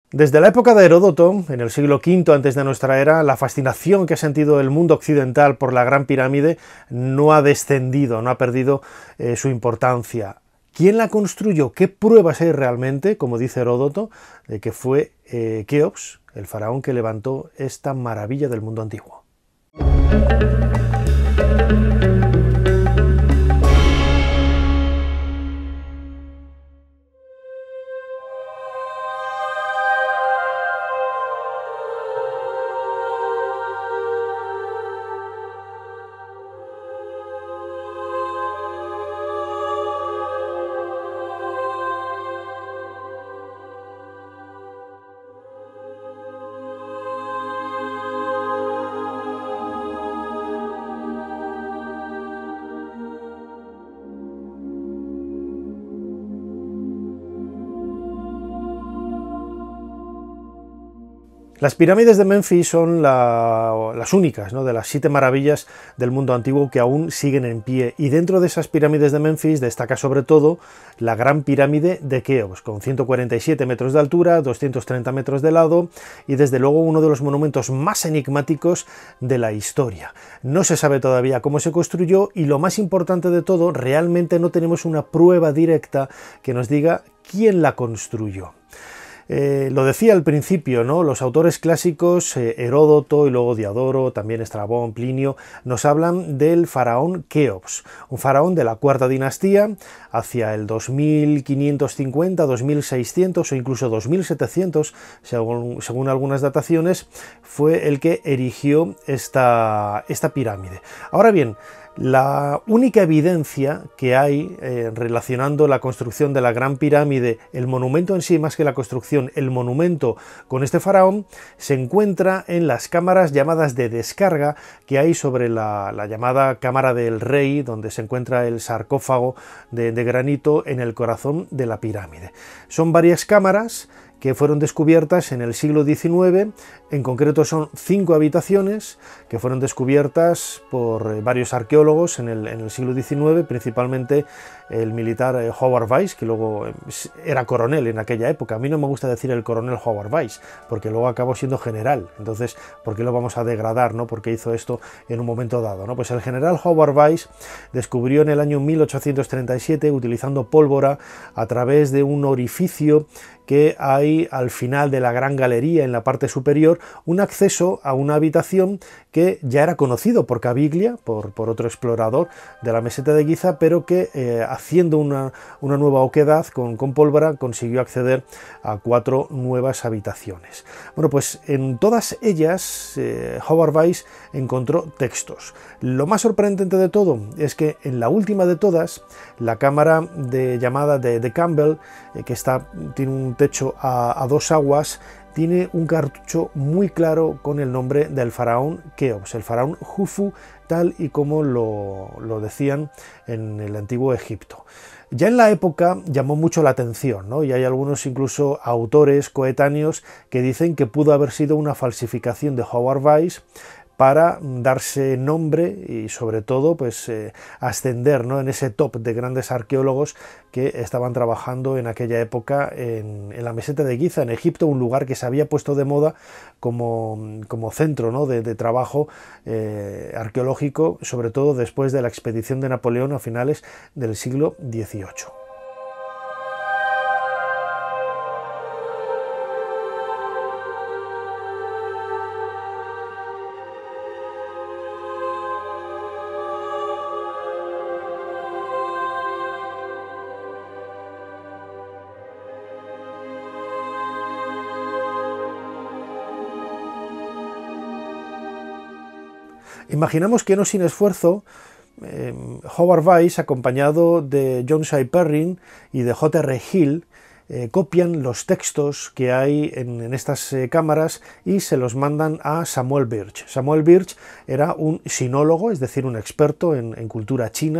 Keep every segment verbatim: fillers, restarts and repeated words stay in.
Desde la época de Heródoto, en el siglo quinto antes de nuestra era, la fascinación que ha sentido el mundo occidental por la Gran Pirámide no ha descendido, no ha perdido eh, su importancia. ¿Quién la construyó? ¿Qué pruebas hay realmente, como dice Heródoto, de que fue eh, Keops, el faraón que levantó esta maravilla del mundo antiguo? Las pirámides de Menfis son la, las únicas, ¿no?, de las siete maravillas del mundo antiguo que aún siguen en pie, y dentro de esas pirámides de Menfis destaca sobre todo la Gran Pirámide de Keops, con ciento cuarenta y siete metros de altura, doscientos treinta metros de lado, y desde luego uno de los monumentos más enigmáticos de la historia. No se sabe todavía cómo se construyó, y lo más importante de todo, realmente no tenemos una prueba directa que nos diga quién la construyó. Eh, lo decía al principio, ¿no? Los autores clásicos, eh, Heródoto y luego Diodoro, también Estrabón, Plinio, nos hablan del faraón Keops, un faraón de la cuarta dinastía, hacia el dos mil quinientos cincuenta, dos mil seiscientos o incluso dos mil setecientos, según, según algunas dataciones, fue el que erigió esta, esta pirámide. Ahora bien, la única evidencia que hay eh, relacionando la construcción de la Gran Pirámide, el monumento en sí más que la construcción, el monumento con este faraón, se encuentra en las cámaras llamadas de descarga que hay sobre la, la llamada Cámara del Rey, donde se encuentra el sarcófago de, de granito en el corazón de la pirámide. Son varias cámaras que fueron descubiertas en el siglo diecinueve, en concreto son cinco habitaciones que fueron descubiertas por varios arqueólogos en el, en el siglo diecinueve, principalmente el militar Howard Weiss, que luego era coronel en aquella época. A mí no me gusta decir el coronel Howard Weiss, porque luego acabó siendo general, entonces ¿por qué lo vamos a degradar, ¿no?, porque hizo esto en un momento dado, ¿no? Pues el general Howard Weiss descubrió en el año mil ochocientos treinta y siete, utilizando pólvora, a través de un orificio que hay al final de la gran galería en la parte superior, un acceso a una habitación que ya era conocido por Caviglia, por, por otro explorador de la meseta de Giza, pero que eh, haciendo una, una nueva oquedad con, con pólvora consiguió acceder a cuatro nuevas habitaciones. Bueno, pues en todas ellas eh, Howard Weiss encontró textos. Lo más sorprendente de todo es que en la última de todas, la cámara de, llamada de, de Campbell, eh, que está, tiene un techo a, a dos aguas, tiene un cartucho muy claro con el nombre del faraón Keops, el faraón Jufu, tal y como lo, lo decían en el antiguo Egipto. Ya en la época llamó mucho la atención, ¿no? Y hay algunos incluso autores coetáneos que dicen que pudo haber sido una falsificación de Howard Weiss para darse nombre y sobre todo pues eh, ascender, ¿no?, en ese top de grandes arqueólogos que estaban trabajando en aquella época en, en la meseta de Giza, en Egipto, un lugar que se había puesto de moda como, como centro, ¿no?, de, de trabajo eh, arqueológico, sobre todo después de la expedición de Napoleón a finales del siglo dieciocho. Imaginamos que no sin esfuerzo eh, Howard Weiss, acompañado de John Shea Perrin y de J R Hill, eh, copian los textos que hay en, en estas eh, cámaras y se los mandan a Samuel Birch. Samuel Birch era un sinólogo, es decir, un experto en, en cultura china,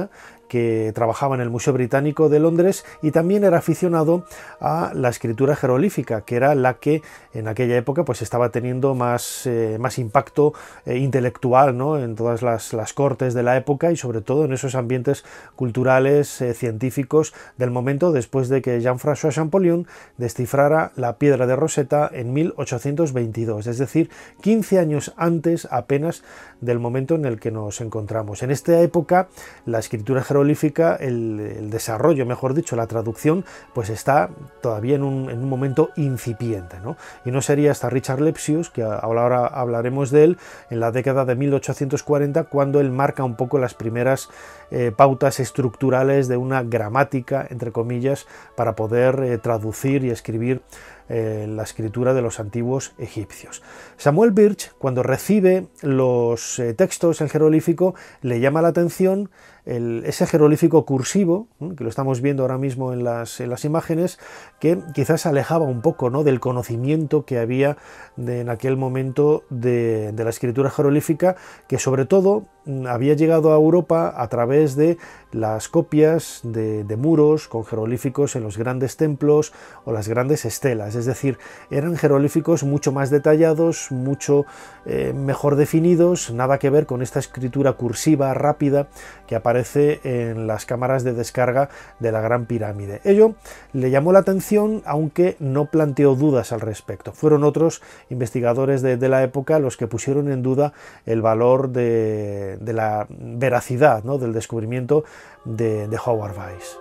que trabajaba en el Museo Británico de Londres, y también era aficionado a la escritura jeroglífica, que era la que en aquella época pues estaba teniendo más, eh, más impacto eh, intelectual, ¿no?, en todas las, las cortes de la época y sobre todo en esos ambientes culturales, eh, científicos del momento, después de que Jean-François Champollion descifrara la piedra de Rosetta en mil ochocientos veintidós, es decir, quince años antes apenas del momento en el que nos encontramos. En esta época la escritura jeroglífica, el, el desarrollo, mejor dicho, la traducción, pues está todavía en un, en un momento incipiente, ¿no? Y no sería hasta Richard Lepsius, que ahora hablaremos de él, en la década de mil ochocientos cuarenta, cuando él marca un poco las primeras eh, pautas estructurales de una gramática, entre comillas, para poder eh, traducir y escribir eh, la escritura de los antiguos egipcios. Samuel Birch, cuando recibe los eh, textos en jeroglífico, le llama la atención El, ese jeroglífico cursivo, que lo estamos viendo ahora mismo en las, en las imágenes, que quizás alejaba un poco, ¿no?, del conocimiento que había de, en aquel momento de, de la escritura jeroglífica, que sobre todo había llegado a Europa a través de las copias de, de muros con jeroglíficos en los grandes templos o las grandes estelas, es decir, eran jeroglíficos mucho más detallados, mucho eh, mejor definidos, nada que ver con esta escritura cursiva rápida que aparece en las cámaras de descarga de la Gran Pirámide. Ello le llamó la atención, aunque no planteó dudas al respecto. Fueron otros investigadores de, de la época los que pusieron en duda el valor de, de la veracidad, ¿no?, del descubrimiento de, de Howard Weiss.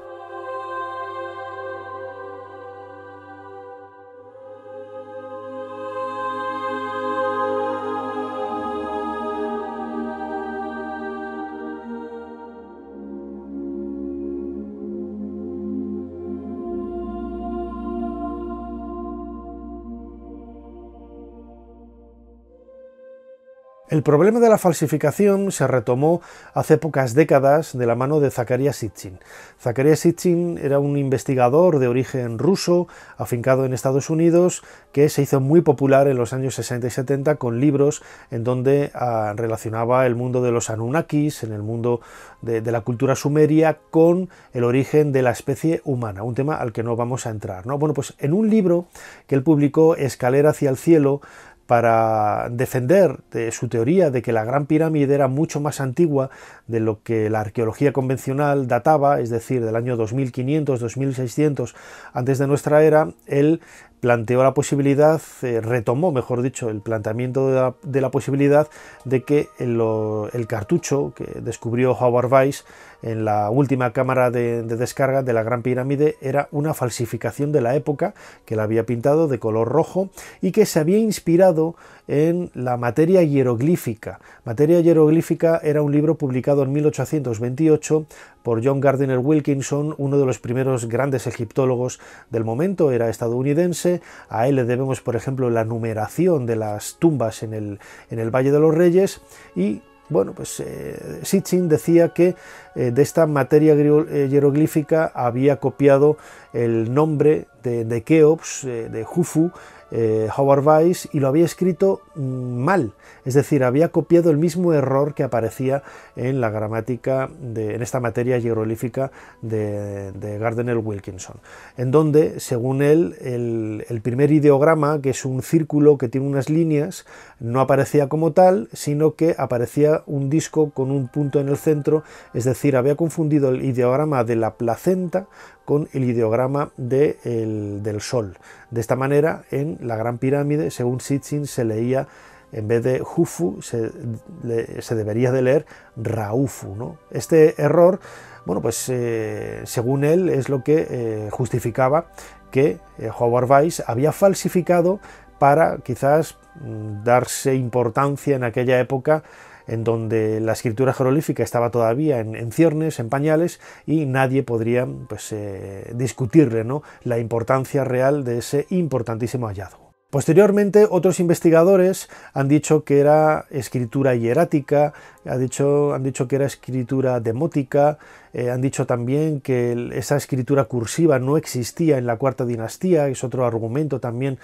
El problema de la falsificación se retomó hace pocas décadas de la mano de Zecharia Sitchin. Zecharia Sitchin era un investigador de origen ruso, afincado en Estados Unidos, que se hizo muy popular en los años sesenta y setenta con libros en donde ah, relacionaba el mundo de los Anunnakis, en el mundo de, de la cultura sumeria, con el origen de la especie humana, un tema al que no vamos a entrar, ¿no? Bueno, pues en un libro que él publicó, Escalera hacia el cielo, para defender de su teoría de que la Gran Pirámide era mucho más antigua de lo que la arqueología convencional databa, es decir, del año dos mil quinientos, dos mil seiscientos antes de nuestra era, él planteó la posibilidad, eh, retomó, mejor dicho, el planteamiento de la, de la posibilidad de que el, el cartucho que descubrió Howard Weiss en la última cámara de, de descarga de la Gran Pirámide era una falsificación de la época, que la había pintado de color rojo y que se había inspirado en la materia hieroglífica. Materia hieroglífica era un libro publicado en mil ochocientos veintiocho por John Gardiner Wilkinson, uno de los primeros grandes egiptólogos del momento, era estadounidense. A él le debemos, por ejemplo, la numeración de las tumbas en el, en el Valle de los Reyes. Y bueno, pues eh, Sitchin decía que eh, de esta materia hieroglífica había copiado el nombre de, de Keops, eh, de Jufu, eh, Howard Weiss, y lo había escrito mal, es decir, había copiado el mismo error que aparecía en la gramática, de, en esta materia hieroglífica de, de Gardner Wilkinson, en donde, según él, el, el primer ideograma, que es un círculo que tiene unas líneas, no aparecía como tal, sino que aparecía un disco con un punto en el centro, es decir, había confundido el ideograma de la placenta con el ideograma de el, del Sol. De esta manera, en la Gran Pirámide, según Sitchin, se leía, en vez de Jufu, se, le, se debería de leer Raufu, ¿no? Este error, bueno, pues eh, según él, es lo que eh, justificaba que eh, Howard Weiss había falsificado para quizás mm, darse importancia en aquella época en donde la escritura jeroglífica estaba todavía en, en ciernes, en pañales, y nadie podría pues, eh, discutirle, ¿no?, la importancia real de ese importantísimo hallazgo. Posteriormente, otros investigadores han dicho que era escritura hierática, ha dicho, han dicho que era escritura demótica, eh, han dicho también que el, esa escritura cursiva no existía en la cuarta dinastía, es otro argumento también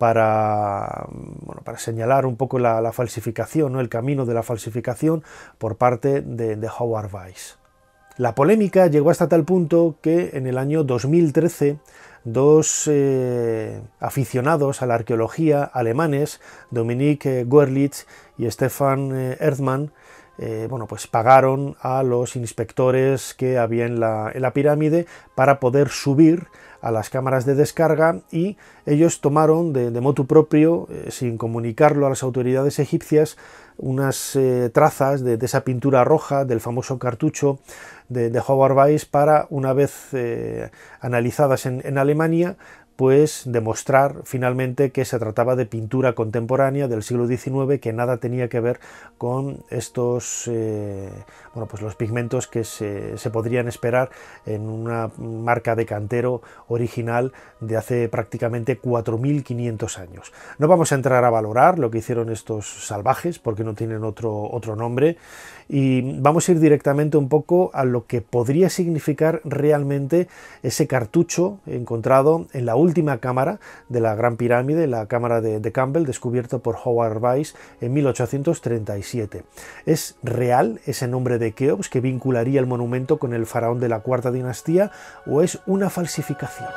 para, bueno, para señalar un poco la, la falsificación, ¿no?, el camino de la falsificación por parte de, de Howard Weiss. La polémica llegó hasta tal punto que en el año dos mil trece dos eh, aficionados a la arqueología alemanes, Dominique Goerlitz y Stefan Erdmann, Eh, bueno, pues pagaron a los inspectores que había en la, en la pirámide para poder subir a las cámaras de descarga, y ellos tomaron de, de motu propio, eh, sin comunicarlo a las autoridades egipcias, unas eh, trazas de, de esa pintura roja del famoso cartucho de, de Howard Weiss para, una vez eh, analizadas en, en Alemania, pues demostrar finalmente que se trataba de pintura contemporánea del siglo diecinueve, que nada tenía que ver con estos, eh, bueno, pues los pigmentos que se, se podrían esperar en una marca de cantero original de hace prácticamente cuatro mil quinientos años. No vamos a entrar a valorar lo que hicieron estos salvajes, porque no tienen otro, otro nombre, y vamos a ir directamente un poco a lo que podría significar realmente ese cartucho encontrado en la última cámara de la Gran Pirámide, la cámara de, de Campbell, descubierta por Howard Weiss en mil ochocientos treinta y siete. ¿Es real ese nombre de Keops que vincularía el monumento con el faraón de la cuarta dinastía, o es una falsificación?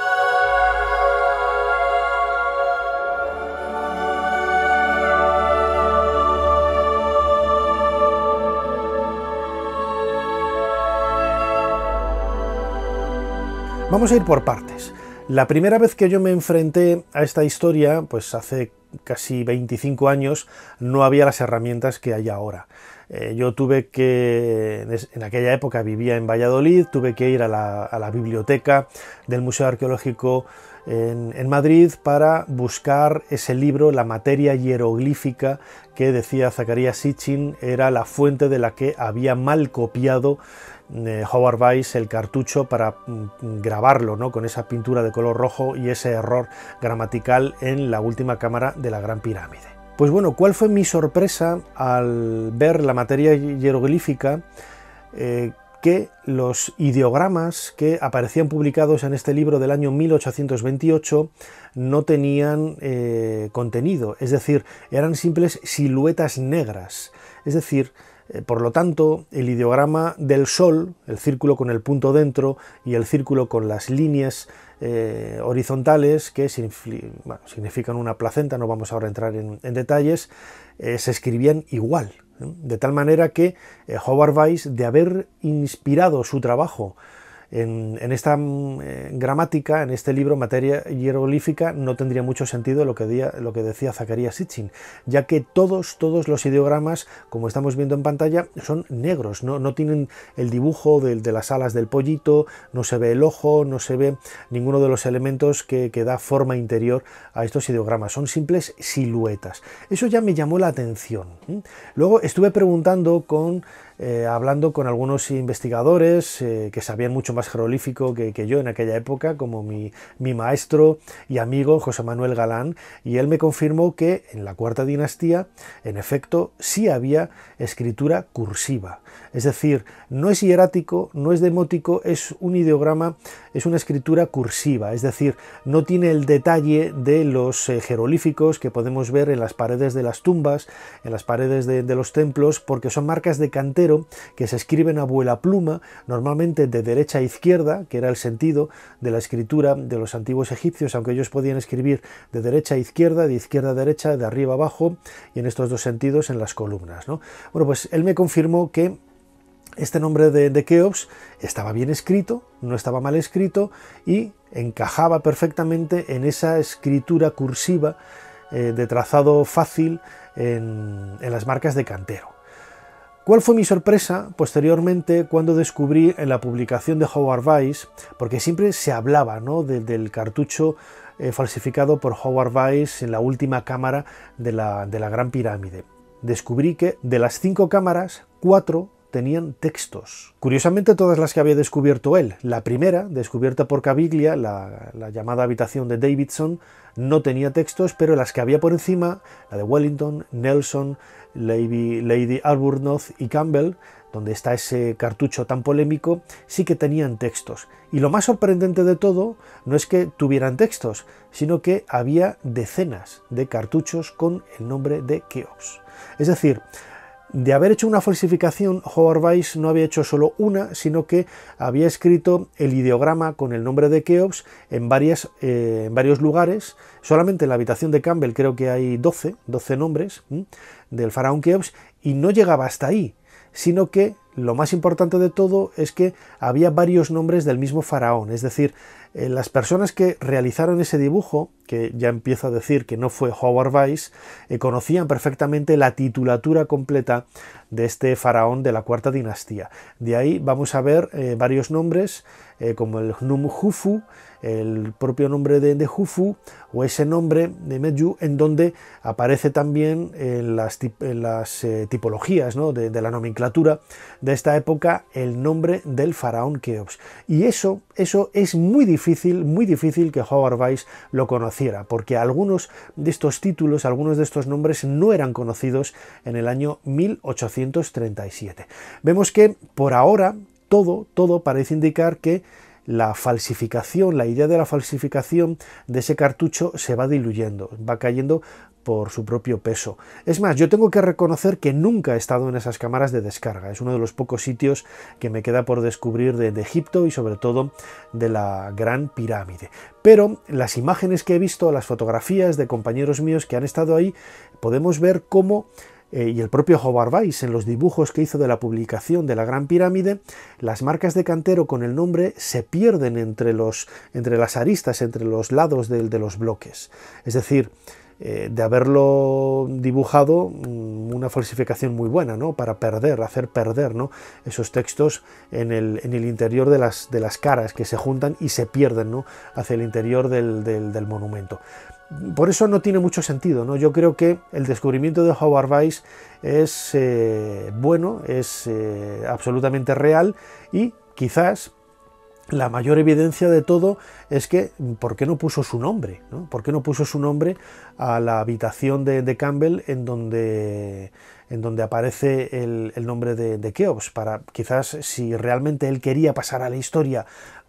Vamos a ir por partes. La primera vez que yo me enfrenté a esta historia, pues hace casi veinticinco años, no había las herramientas que hay ahora. Eh, yo tuve que, en aquella época vivía en Valladolid, tuve que ir a la, a la biblioteca del Museo Arqueológico en, en Madrid para buscar ese libro, La materia hieroglífica, que decía Zacarías Sitchin era la fuente de la que había mal copiado eh, Howard Weiss el cartucho para mm, grabarlo, ¿no?, con esa pintura de color rojo y ese error gramatical en la última cámara de la Gran Pirámide. Pues bueno, ¿cuál fue mi sorpresa al ver la materia hieroglífica? Eh, que los ideogramas que aparecían publicados en este libro del año mil ochocientos veintiocho no tenían eh, contenido, es decir, eran simples siluetas negras. Es decir, eh, por lo tanto, el ideograma del sol, el círculo con el punto dentro y el círculo con las líneas eh, horizontales que bueno, significan una placenta, no vamos ahora a entrar en, en detalles, eh, se escribían igual. De tal manera que eh, Howard Weiss, de haber inspirado su trabajo en, en esta eh, gramática, en este libro, Materia hieroglífica, no tendría mucho sentido lo que, di, lo que decía Zacarías Sitchin, ya que todos, todos los ideogramas, como estamos viendo en pantalla, son negros, no, no tienen el dibujo de, de las alas del pollito, no se ve el ojo, no se ve ninguno de los elementos que, que da forma interior a estos ideogramas, son simples siluetas. Eso ya me llamó la atención. Luego estuve preguntando con... Eh, hablando con algunos investigadores eh, que sabían mucho más jeroglífico que, que yo en aquella época, como mi, mi maestro y amigo José Manuel Galán, y él me confirmó que en la cuarta dinastía, en efecto, sí había escritura cursiva. Es decir, no es hierático, no es demótico, es un ideograma, es una escritura cursiva, es decir, no tiene el detalle de los eh, jeroglíficos que podemos ver en las paredes de las tumbas, en las paredes de, de los templos, porque son marcas de cantero que se escriben a vuela pluma, normalmente de derecha a izquierda, que era el sentido de la escritura de los antiguos egipcios, aunque ellos podían escribir de derecha a izquierda, de izquierda a derecha, de arriba a abajo, y en estos dos sentidos en las columnas, ¿no? Bueno, pues él me confirmó que este nombre de, de Keops estaba bien escrito, no estaba mal escrito, y encajaba perfectamente en esa escritura cursiva eh, de trazado fácil en, en las marcas de cantero. ¿Cuál fue mi sorpresa posteriormente cuando descubrí en la publicación de Howard Weiss, porque siempre se hablaba, ¿no?, de, del cartucho eh, falsificado por Howard Weiss en la última cámara de la, de la Gran Pirámide? Descubrí que de las cinco cámaras, cuatro tenían textos. Curiosamente, todas las que había descubierto él. La primera, descubierta por Caviglia, la, la llamada habitación de Davidson, no tenía textos, pero las que había por encima, la de Wellington, Nelson, Lady, Lady Arbuthnot y Campbell, donde está ese cartucho tan polémico, sí que tenían textos. Y lo más sorprendente de todo no es que tuvieran textos, sino que había decenas de cartuchos con el nombre de Keops. Es decir, De haber hecho una falsificación, Howard Weiss no había hecho solo una, sino que había escrito el ideograma con el nombre de Keops en, varias, eh, en varios lugares. Solamente en la habitación de Campbell creo que hay doce, doce nombres ¿m? del faraón Keops, y no llegaba hasta ahí, sino que lo más importante de todo es que había varios nombres del mismo faraón, es decir, eh, las personas que realizaron ese dibujo, que ya empiezo a decir que no fue Howard Weiss, eh, conocían perfectamente la titulatura completa de este faraón de la cuarta dinastía. De ahí vamos a ver eh, varios nombres, eh, como el Hnum Hufu, el propio nombre de, de Hufu, o ese nombre de Medju, en donde aparece también en las, en las eh, tipologías, ¿no? de, de la nomenclatura de esta época el nombre del faraón Keops. Y eso, eso es muy difícil, muy difícil que Howard Weiss lo conociera, porque algunos de estos títulos, algunos de estos nombres no eran conocidos en el año mil ochocientos treinta y siete. Vemos que por ahora todo, todo parece indicar que la falsificación, la idea de la falsificación de ese cartucho se va diluyendo, va cayendo por su propio peso. Es más, yo tengo que reconocer que nunca he estado en esas cámaras de descarga. Es uno de los pocos sitios que me queda por descubrir de, de Egipto y sobre todo de la Gran Pirámide. Pero las imágenes que he visto, las fotografías de compañeros míos que han estado ahí, podemos ver cómo Eh, y el propio Howard Weiss, en los dibujos que hizo de la publicación de la Gran Pirámide, las marcas de cantero con el nombre se pierden entre, los, entre las aristas, entre los lados de, de los bloques. Es decir, eh, de haberlo dibujado, una falsificación muy buena, ¿no? Para perder, hacer perder, ¿no? esos textos en el, en el interior de las, de las caras que se juntan y se pierden, ¿no? hacia el interior del, del, del monumento. Por eso no tiene mucho sentido, ¿no? Yo creo que el descubrimiento de Howard Weiss es eh, bueno, es eh, absolutamente real, y quizás la mayor evidencia de todo es que ¿por qué no puso su nombre? ¿no? ¿Por qué no puso su nombre a la habitación de, de Campbell en donde, en donde aparece el, el nombre de, de Keops? Para quizás, si realmente él quería pasar a la historia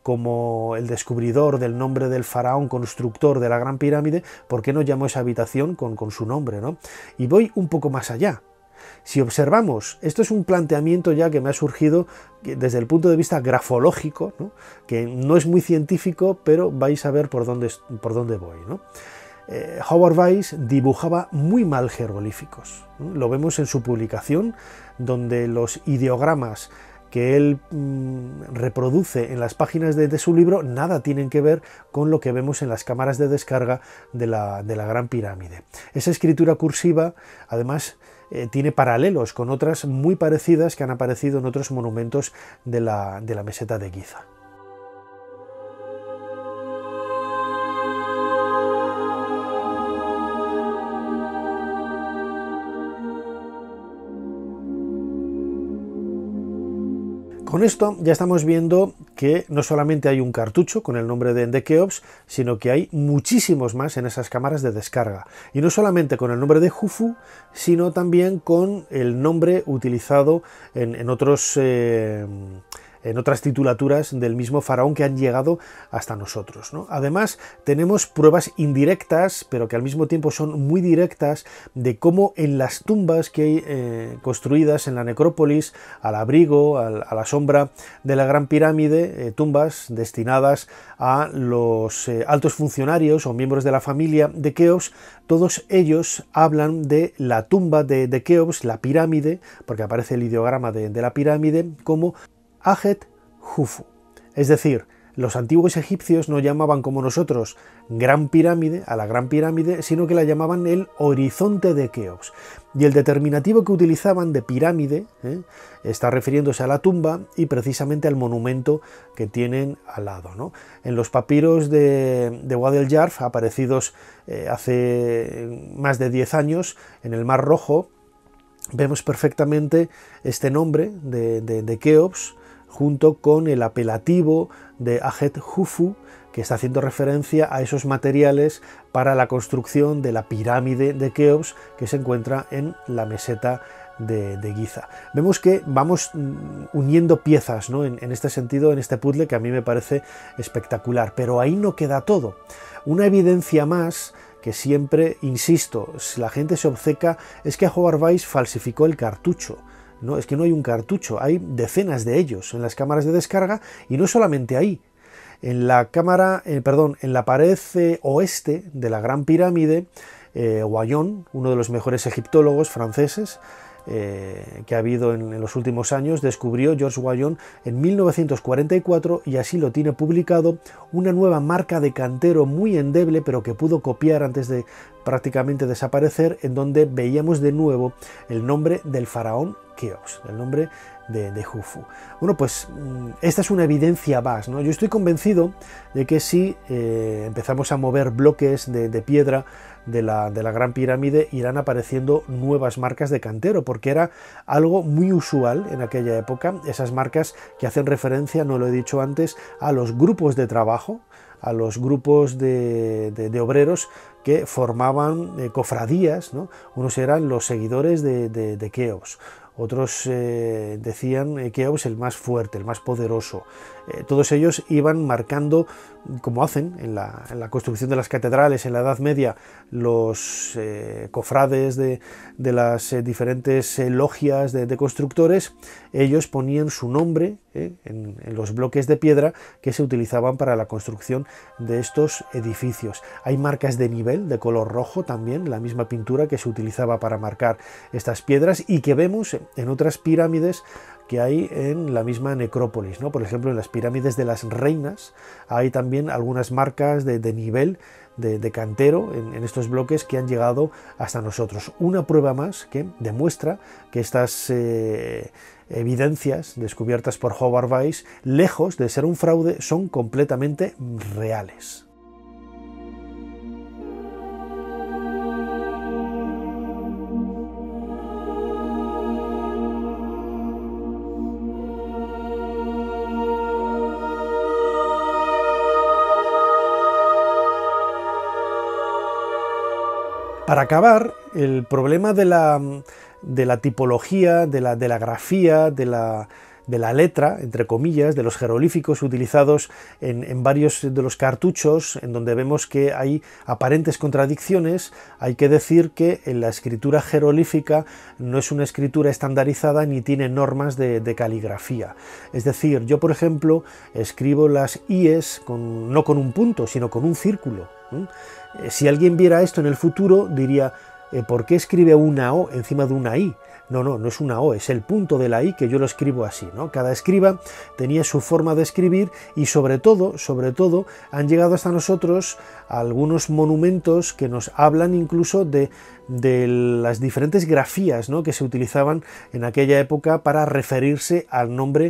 como el descubridor del nombre del faraón constructor de la Gran Pirámide, ¿por qué no llamó esa habitación con, con su nombre? ¿no? Y voy un poco más allá. Si observamos, esto es un planteamiento ya que me ha surgido desde el punto de vista grafológico, ¿no? que no es muy científico, pero vais a ver por dónde, por dónde voy. ¿no? Eh, Howard Weiss dibujaba muy mal jeroglíficos. ¿no? Lo vemos en su publicación, donde los ideogramas que él mmm, reproduce en las páginas de, de su libro nada tienen que ver con lo que vemos en las cámaras de descarga de la, de la Gran Pirámide. Esa escritura cursiva, además, eh, tiene paralelos con otras muy parecidas que han aparecido en otros monumentos de la, de la meseta de Giza. Con esto ya estamos viendo que no solamente hay un cartucho con el nombre de, de Keops, sino que hay muchísimos más en esas cámaras de descarga. Y no solamente con el nombre de Hufu, sino también con el nombre utilizado en, en otros... Eh, en otras titulaturas del mismo faraón que han llegado hasta nosotros, ¿no? Además, tenemos pruebas indirectas, pero que al mismo tiempo son muy directas, de cómo en las tumbas que hay eh, construidas en la necrópolis, al abrigo, al, a la sombra de la Gran Pirámide, eh, tumbas destinadas a los eh, altos funcionarios o miembros de la familia de Keops, todos ellos hablan de la tumba de, de Keops, la pirámide, porque aparece el ideograma de, de la pirámide, como Ajet Hufu. Es decir, los antiguos egipcios no llamaban como nosotros Gran Pirámide a la Gran Pirámide, sino que la llamaban el horizonte de Keops. Y el determinativo que utilizaban de pirámide ¿eh? está refiriéndose a la tumba y precisamente al monumento que tienen al lado, ¿no? En los papiros de, de Wadi el Jarf, aparecidos eh, hace más de diez años en el Mar Rojo, vemos perfectamente este nombre de, de, de Keops, junto con el apelativo de Ajet Hufu, que está haciendo referencia a esos materiales para la construcción de la pirámide de Keops que se encuentra en la meseta de, de Giza. Vemos que vamos uniendo piezas, ¿no? en, en este sentido, en este puzzle que a mí me parece espectacular, pero ahí no queda todo. Una evidencia más que siempre, insisto, la gente se obceca, es que Howard Weiss falsificó el cartucho. No, es que no hay un cartucho, hay decenas de ellos en las cámaras de descarga, y no solamente ahí. En la cámara, eh, perdón, en la pared eh, oeste de la Gran Pirámide, eh, Wallon, uno de los mejores egiptólogos franceses eh, que ha habido en, en los últimos años, descubrió, George Wallon, en mil novecientos cuarenta y cuatro, y así lo tiene publicado, una nueva marca de cantero muy endeble, pero que pudo copiar antes de prácticamente desaparecer, en donde veíamos de nuevo el nombre del faraón Keops, el nombre de, de Jufu. Bueno, pues esta es una evidencia más, ¿no? Yo estoy convencido de que si eh, empezamos a mover bloques de, de piedra de la, de la Gran Pirámide, irán apareciendo nuevas marcas de cantero, porque era algo muy usual en aquella época, esas marcas que hacen referencia, no lo he dicho antes, a los grupos de trabajo, a los grupos de, de, de obreros que formaban eh, cofradías, ¿no? Unos eran los seguidores de, de, de Keops, otros eh, decían eh, Keops el más fuerte, el más poderoso. Eh, todos ellos iban marcando, como hacen en la, en la construcción de las catedrales en la Edad Media, los eh, cofrades de, de las eh, diferentes eh, logias de, de constructores. Ellos ponían su nombre eh, en, en los bloques de piedra que se utilizaban para la construcción de estos edificios. Hay marcas de nivel de color rojo también, la misma pintura que se utilizaba para marcar estas piedras y que vemos en otras pirámides que hay en la misma necrópolis, ¿no? Por ejemplo, en las pirámides de las reinas hay también algunas marcas de, de nivel de, de cantero en, en estos bloques que han llegado hasta nosotros. Una prueba más que demuestra que estas eh, evidencias descubiertas por Howard Weiss, lejos de ser un fraude, son completamente reales. Para acabar, el problema de la, de la tipología, de la, de la grafía, de la, de la letra, entre comillas, de los jeroglíficos utilizados en, en varios de los cartuchos, en donde vemos que hay aparentes contradicciones, hay que decir que en la escritura jeroglífica no es una escritura estandarizada ni tiene normas de, de caligrafía. Es decir, yo, por ejemplo, escribo las íes con, no con un punto, sino con un círculo. ¿Mm? Si alguien viera esto en el futuro, diría, ¿por qué escribe una O encima de una I? No, no, no es una O, es el punto de la I que yo lo escribo así, ¿no? Cada escriba tenía su forma de escribir y sobre todo, sobre todo, han llegado hasta nosotros algunos monumentos que nos hablan incluso de, de las diferentes grafías, ¿no?, que se utilizaban en aquella época para referirse al nombre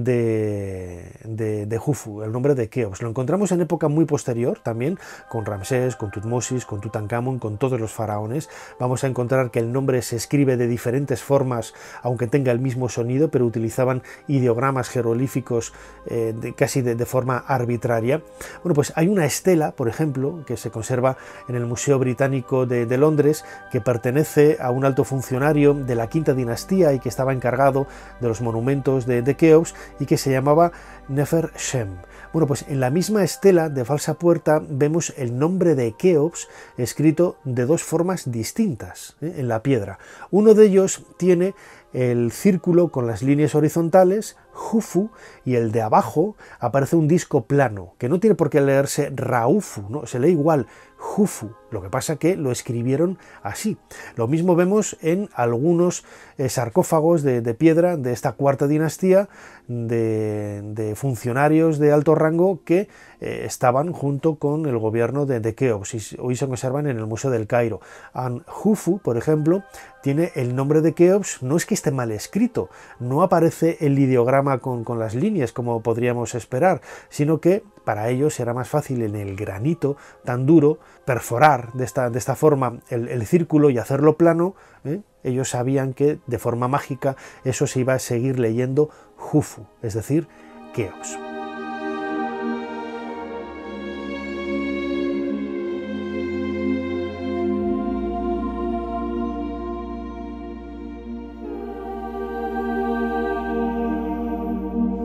de, de, de Jufu, el nombre de Keops. Lo encontramos en época muy posterior también, con Ramsés, con Tutmosis, con Tutankamón, con todos los faraones. Vamos a encontrar que el nombre se escribe de diferentes formas, aunque tenga el mismo sonido, pero utilizaban ideogramas jeroglíficos eh, de, casi de, de forma arbitraria. Bueno, pues hay una estela, por ejemplo, que se conserva en el Museo Británico de, de Londres, que pertenece a un alto funcionario de la quinta dinastía y que estaba encargado de los monumentos de, de Keops y que se llamaba Nefer Shem. Bueno, pues en la misma estela de falsa puerta vemos el nombre de Keops escrito de dos formas distintas, ¿eh?, en la piedra. Uno de ellos tiene el círculo con las líneas horizontales, Jufu, y el de abajo aparece un disco plano, que no tiene por qué leerse Raufu, ¿no? Se lee igual, Jufu, lo que pasa que lo escribieron así. Lo mismo vemos en algunos eh, sarcófagos de, de piedra de esta cuarta dinastía, de, de funcionarios de alto rango que eh, estaban junto con el gobierno de, de Keops, y hoy se conservan en el Museo del Cairo. An Jufu, por ejemplo, tiene el nombre de Keops, no es que esté mal escrito, no aparece el ideograma con, con las líneas como podríamos esperar, sino que para ellos era más fácil en el granito tan duro perforar de esta, de esta forma el, el círculo y hacerlo plano, ¿eh? Ellos sabían que de forma mágica eso se iba a seguir leyendo Jufu, es decir, Keops.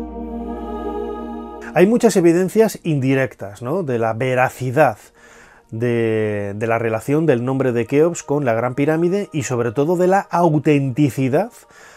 Hay muchas evidencias indirectas, ¿no?, de la veracidad de, de la relación del nombre de Keops con la Gran Pirámide y sobre todo de la autenticidad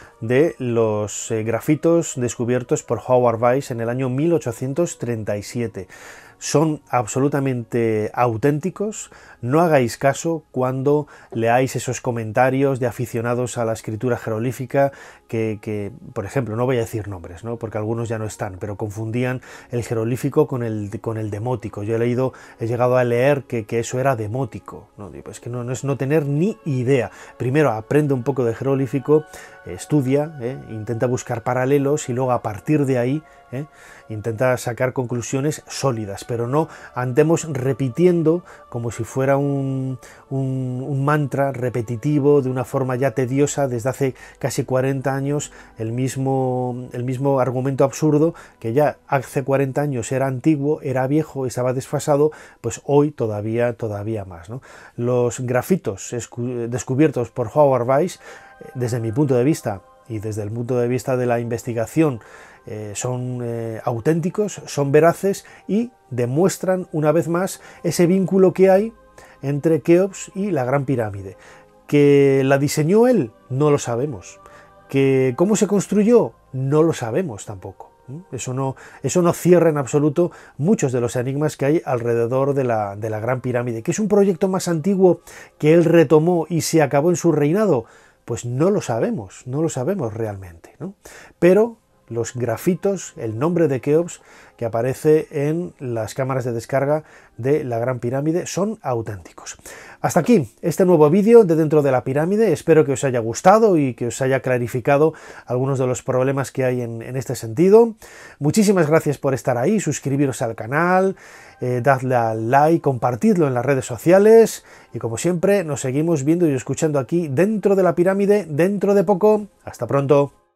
de los eh, grafitos descubiertos por Howard Weiss en el año mil ochocientos treinta y siete. Son absolutamente auténticos, no hagáis caso cuando leáis esos comentarios de aficionados a la escritura jeroglífica que, que por ejemplo, no voy a decir nombres, ¿no? Porque algunos ya no están, pero confundían el jeroglífico con el, con el demótico. Yo he leído, he llegado a leer que, que eso era demótico, ¿no? Pues que no, no es no tener ni idea. Primero aprende un poco de jeroglífico, estudia, ¿eh? Intenta buscar paralelos y luego a partir de ahí ¿eh? intenta sacar conclusiones sólidas, pero no andemos repitiendo como si fuera un, un, un mantra repetitivo de una forma ya tediosa desde hace casi cuarenta años, el mismo, el mismo argumento absurdo que ya hace cuarenta años era antiguo, era viejo, estaba desfasado, pues hoy todavía, todavía más, ¿no? Los grafitos descubiertos por Howard Weiss, desde mi punto de vista y desde el punto de vista de la investigación, eh, son eh, auténticos, son veraces y demuestran una vez más ese vínculo que hay entre Keops y la Gran Pirámide. ¿Que la diseñó él? No lo sabemos. ¿Que cómo se construyó? No lo sabemos tampoco. Eso no, eso no cierra en absoluto muchos de los enigmas que hay alrededor de la, de la Gran Pirámide. ¿Que es un proyecto más antiguo que él retomó y se acabó en su reinado? Pues no lo sabemos, no lo sabemos realmente, ¿no? Pero los grafitos, el nombre de Keops que aparece en las cámaras de descarga de la Gran Pirámide son auténticos. Hasta aquí este nuevo vídeo de Dentro de la Pirámide. Espero que os haya gustado y que os haya clarificado algunos de los problemas que hay en, en este sentido. Muchísimas gracias por estar ahí, suscribiros al canal, eh, dadle al like, compartidlo en las redes sociales y como siempre nos seguimos viendo y escuchando aquí Dentro de la Pirámide dentro de poco. Hasta pronto.